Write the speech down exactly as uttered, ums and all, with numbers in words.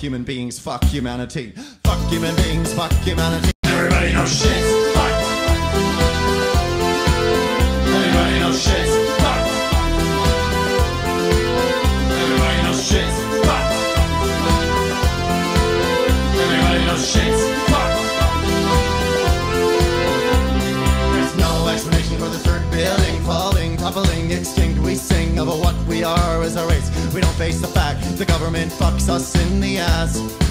human beings, fuck humanity. Fuck human beings, fuck humanity. Everybody knows shit's fucked. Everybody knows shit's fucked. Everybody knows shit's fucked. Everybody knows shit's fucked. There's no explanation for the third building falling, toppling, extinct. We sing of what we are as a race. We don't face the fact the government fucks us in the ass.